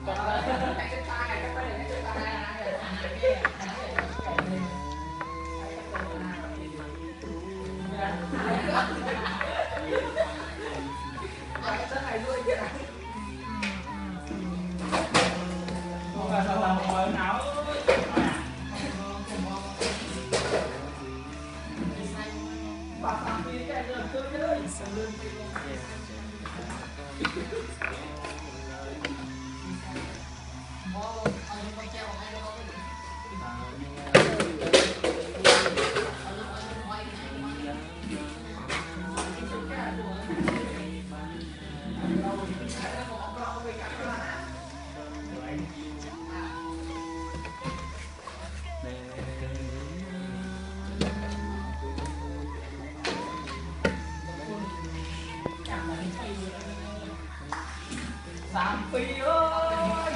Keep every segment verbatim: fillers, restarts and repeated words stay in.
Sam Phi ơi.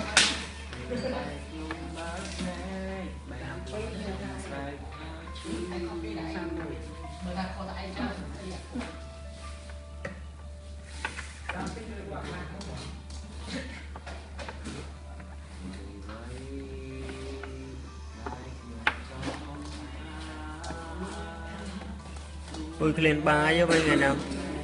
Anh không đi này. Mới đặt kho tại cho. Sam Phi được quảng mạng không? Ui lên ba với bên ngày nào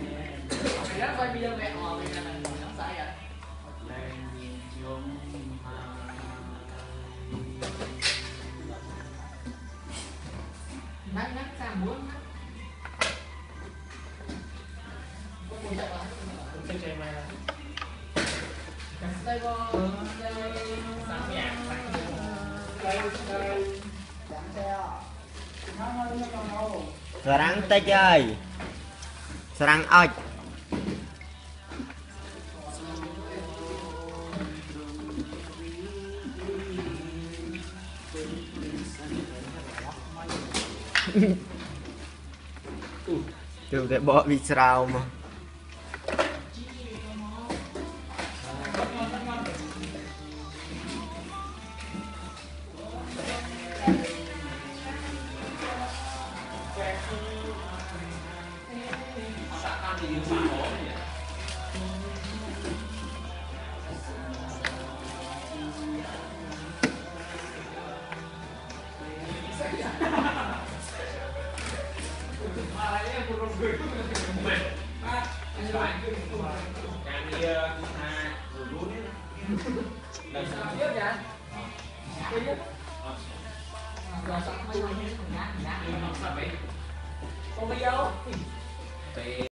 Serang teh chơi serang oj Tuh kayak bawa bicara mah. Không biết đâu.